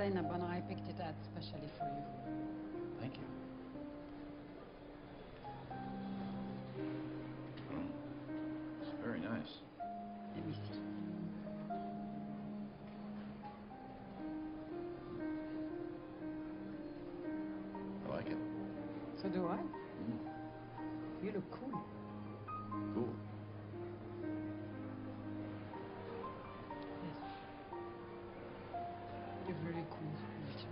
Zainab, and I picked it out especially for you. Thank you. It's very nice. Let me see. I like it. So do I. Mm. You look cool. Cool. Yes. You're very cool, Richard.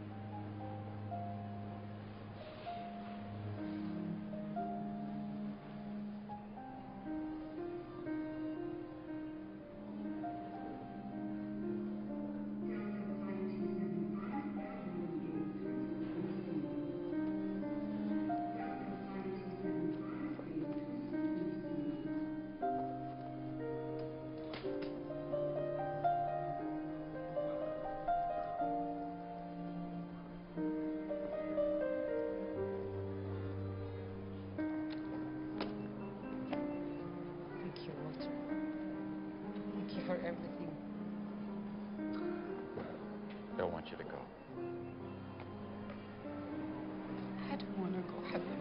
Thank you, Walter. Thank you for everything. Don't want you to go. I don't want to go, Habib.